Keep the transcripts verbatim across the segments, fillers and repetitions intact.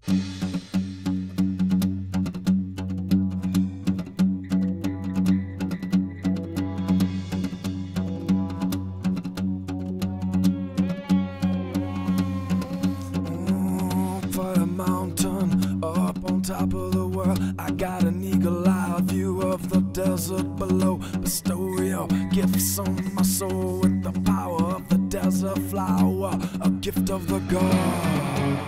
Top of the world, I got an eagle-eye view of the desert below. Bestow your gifts on my soul with the power of the desert flower, a gift of the gods.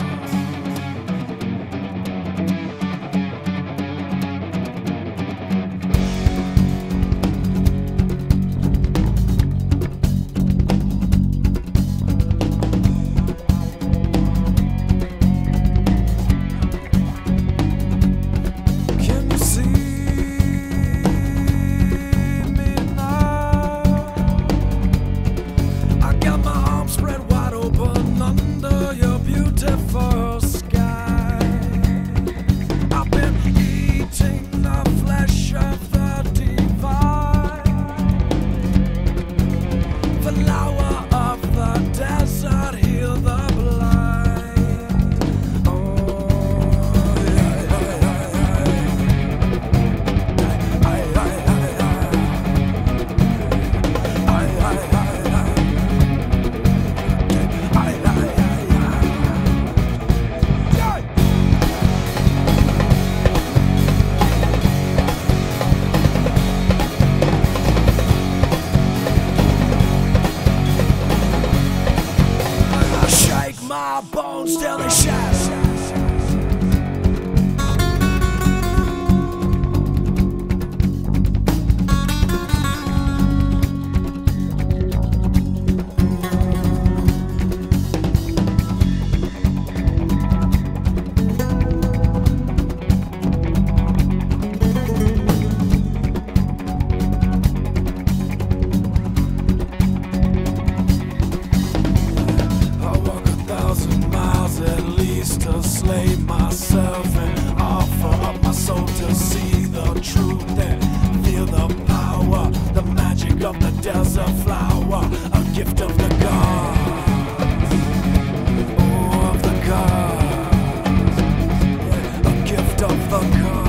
My bones till they shatter. To slay myself and offer up my soul to see the truth and feel the power, the magic of the desert flower, a gift of the gods, oh, of the gods, yeah, a gift of the gods.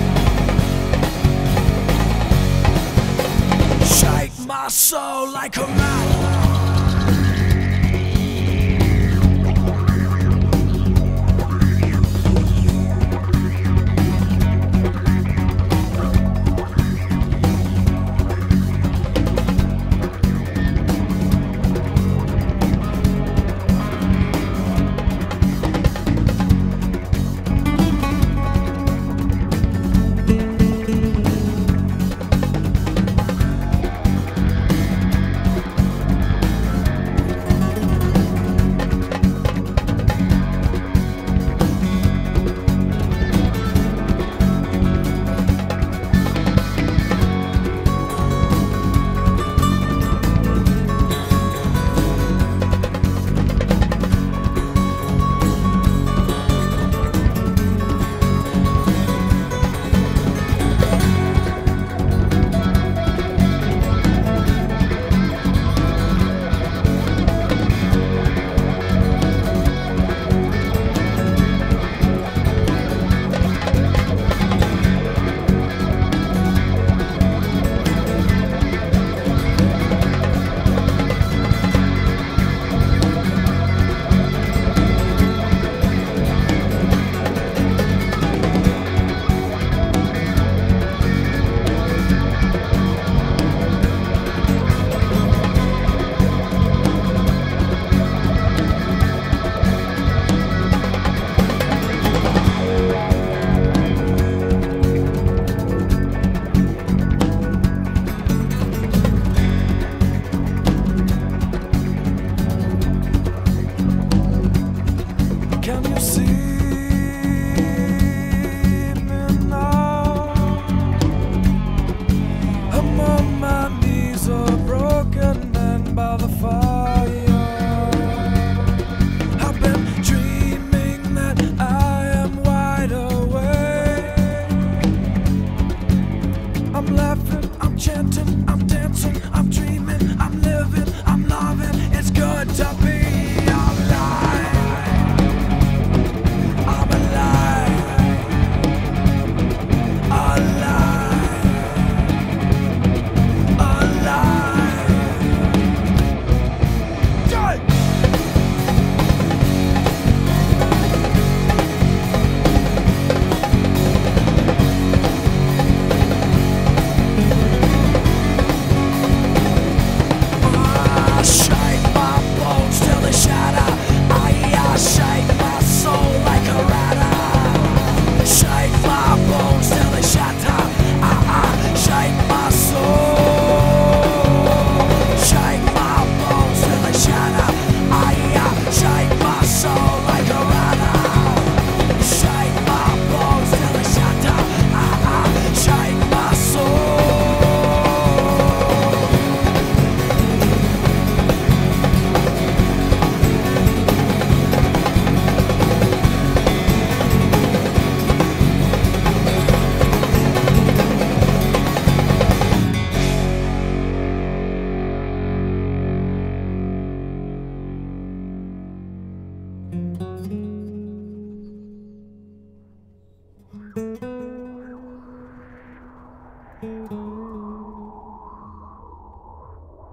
My soul like a